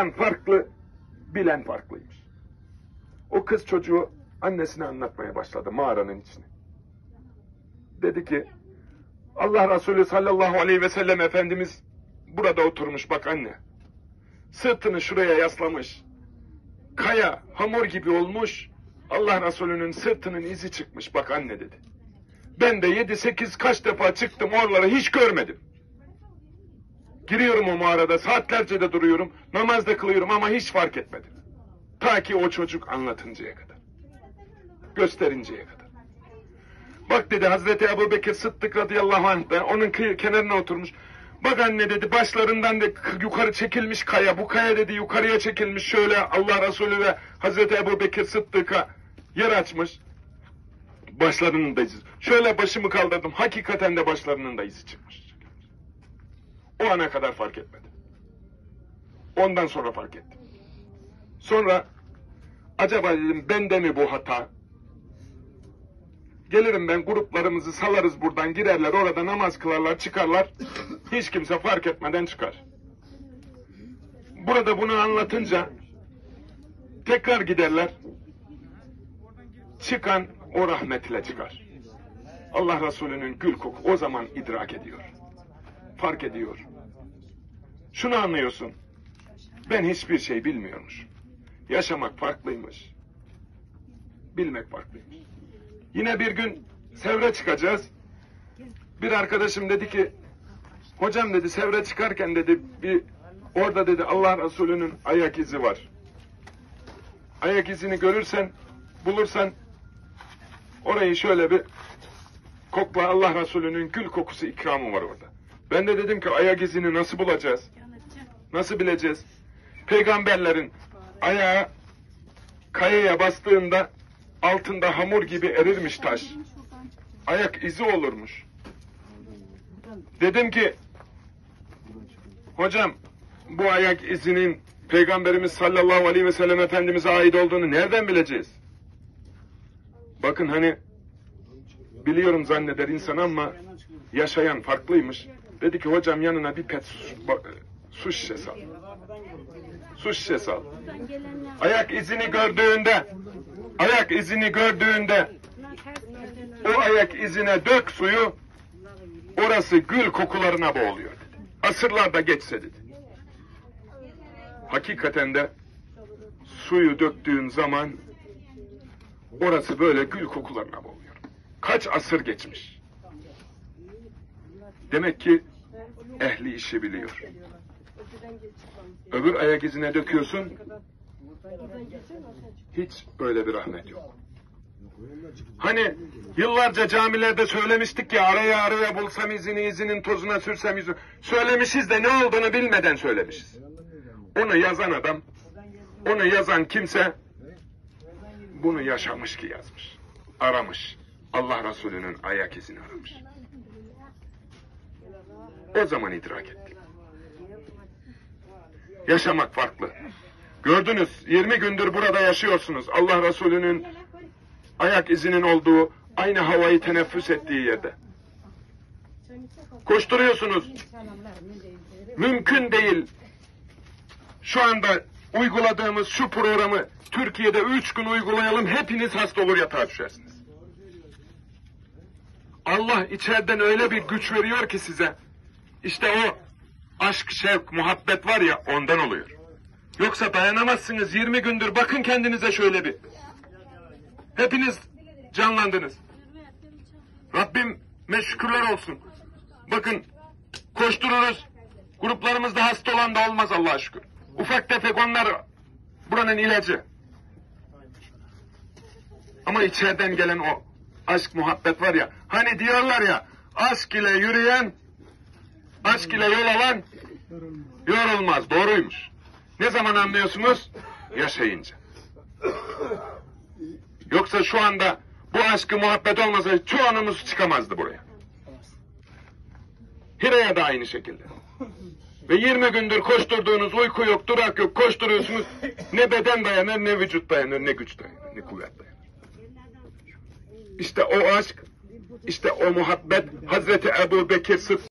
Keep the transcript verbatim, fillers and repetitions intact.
farklı, bilen farklıymış. O kız çocuğu annesine anlatmaya başladı mağaranın içine. Dedi ki, Allah Resulü sallallahu aleyhi ve sellem Efendimiz burada oturmuş bak anne. Sırtını şuraya yaslamış. Kaya hamur gibi olmuş. Allah Resulü'nün sırtının izi çıkmış bak anne dedi. Ben de yedi sekiz kaç defa çıktım oraları hiç görmedim. Giriyorum o mağarada saatlerce de duruyorum. Namaz da kılıyorum ama hiç fark etmedim. Ta ki o çocuk anlatıncaya kadar. Gösterinceye kadar. Bak dedi Hazreti Ebu Bekir Sıddık radıyallahu anh da onun kenarına oturmuş. Bak anne dedi başlarından da yukarı çekilmiş kaya. Bu kaya dedi yukarıya çekilmiş şöyle Allah Resulü ve Hazreti Ebu Bekir Sıddık'a yer açmış. Başlarının da izi. Şöyle başımı kaldırdım. Hakikaten de başlarının da izi çıkmış. O ana kadar fark etmedim. Ondan sonra fark ettim. Sonra acaba dedim bende mi bu hata? Gelirim ben gruplarımızı salarız buradan girerler orada namaz kılarlar çıkarlar. Hiç kimse fark etmeden çıkar. Burada bunu anlatınca tekrar giderler. Çıkan o rahmetle çıkar. Allah Resulü'nün gül koku o zaman idrak ediyor. Fark ediyor. Şunu anlıyorsun. Ben hiçbir şey bilmiyormuş. Yaşamak farklıymış. Bilmek farklıymış. Yine bir gün Sevr'e çıkacağız. Bir arkadaşım dedi ki, hocam dedi Sevr'e çıkarken dedi bir orada dedi Allah Resulü'nün ayak izi var. Ayak izini görürsen, bulursan orayı şöyle bir kokla Allah Resulü'nün gül kokusu ikramı var orada. Ben de dedim ki ayak izini nasıl bulacağız? Nasıl bileceğiz? Peygamberlerin ayağı kayaya bastığında altında hamur gibi erirmiş taş. Ayak izi olurmuş. Dedim ki hocam bu ayak izinin Peygamberimiz sallallahu aleyhi ve sellem Efendimiz'e ait olduğunu nereden bileceğiz? Bakın hani biliyorum zanneder insan ama yaşayan farklıymış. Dedi ki hocam yanına bir pet su, su şişesi al. Su şişesi al. Ayak izini gördüğünde ayak izini gördüğünde o ayak izine dök suyu orası gül kokularına boğuluyor dedi. Asırlarda geçse dedi. Hakikaten de suyu döktüğün zaman orası böyle gül kokularına boğuluyor. Kaç asır geçmiş. Demek ki ehli işi biliyor. Öbür ayak izine döküyorsun, hiç öyle bir rahmet yok. Hani yıllarca camilerde söylemiştik ya, araya araya bulsam izini, izinin tozuna sürsem izini. Söylemişiz de ne olduğunu bilmeden söylemişiz. Onu yazan adam, onu yazan kimse bunu yaşamış ki yazmış. Aramış. Allah Resulü'nün ayak izini aramış. O zaman idrak ettik. Yaşamak farklı. Gördünüz, yirmi gündür burada yaşıyorsunuz. Allah Resulü'nün ayak izinin olduğu, aynı havayı teneffüs ettiği yerde. Koşturuyorsunuz. Mümkün değil. Şu anda uyguladığımız şu programı Türkiye'de üç gün uygulayalım, hepiniz hasta olur yatağa düşersiniz. Allah içeriden öyle bir güç veriyor ki size. İşte o aşk, şevk, muhabbet var ya ondan oluyor. Yoksa dayanamazsınız yirmi gündür. Bakın kendinize şöyle bir. Hepiniz canlandınız. Rabbim şükürler olsun. Bakın koştururuz. Gruplarımızda hasta olan da olmaz Allah'a şükür. Ufak tefek onlar buranın ilacı. Ama içeriden gelen o aşk, muhabbet var ya. Hani diyorlar ya aşk ile yürüyen, aşk ile yol alan yorulmaz. Doğruymuş. Ne zaman anlıyorsunuz? Yaşayınca. Yoksa şu anda bu aşkı muhabbet olmasa çoğunumuz çıkamazdı buraya. Hira'ya da aynı şekilde. Ve yirmi gündür koşturduğunuz uyku yok, durak yok, koşturuyorsunuz. Ne beden dayanır, ne vücut dayanır, ne güç dayanır, ne kuvvet dayanır. İşte o aşk, işte o muhabbet Hazreti Ebu Bekir Sıddık